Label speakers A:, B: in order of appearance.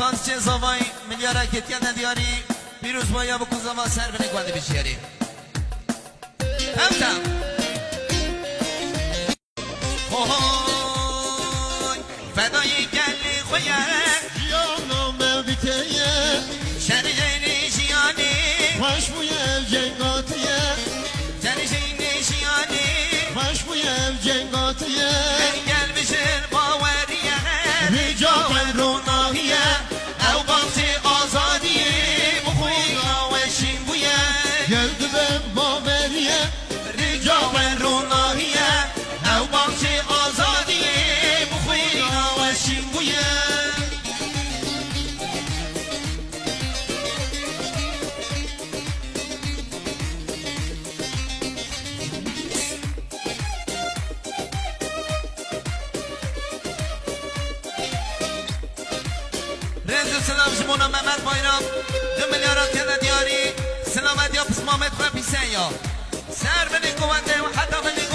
A: ساز چه زوای میلیارد کتیا ندیاری بیروز بایا بکن زمان سر بینه گوانده بیشیاری همتم خوی فدای گلی خویه
B: جیانم بیتیه
A: شریجینی شیانی
B: خوش بویم جنگاتیه
A: شریجینی شیانی
B: خوش بویم جنگاتیه
A: گل بشر باوریه
B: رجا
A: و روناهیه او باقی آزادیه بخوی آوشین بویه
B: گلد به باوریه
A: رجا و روناهیه او باقی آزادیه بخوی آوشین بویه رنز سلام شمونا محمد بایرام 2 میلیارد تنه دیاری سلامت یا پس مامت خواه پیسن یا سر بلی قوته و حتی بلی